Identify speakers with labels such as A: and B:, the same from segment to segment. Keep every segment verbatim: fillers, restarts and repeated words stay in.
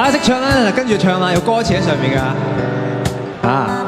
A: 家識唱啦，跟住唱啦，有歌詞喺上面㗎。啊！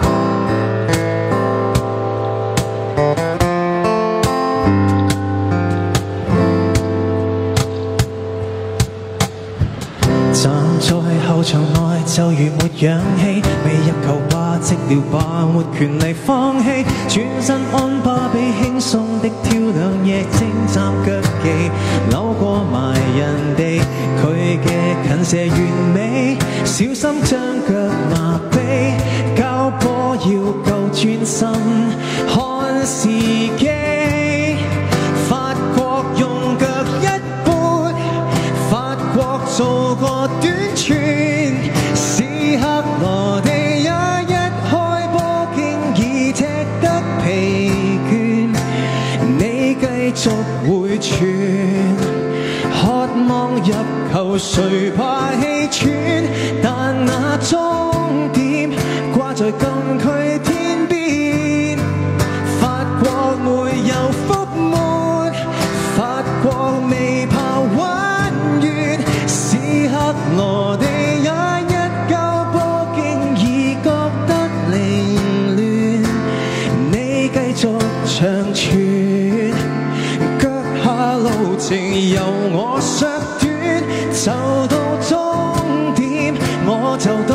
B: 站在後場內就如沒氧氣，未入球吧寂寥吧，沒權利放棄，轉身安巴比輕鬆的跳兩夜精湛腳技，扭過埋人哋佢嘅近射完美，小心將腳麻痹，交波要夠專心看時機，法國用腳一撥，法國做過短傳，斯克羅地亞一開波經已踢得疲倦，你繼續回傳，渴望入球誰怕氣喘，但那終點掛在禁區天邊，法國沒有覆沒，法國未怕玩完，斯克羅地亞一交波經已覺得凌亂，你繼續長傳，腳下路程由我削短，就到終點我就到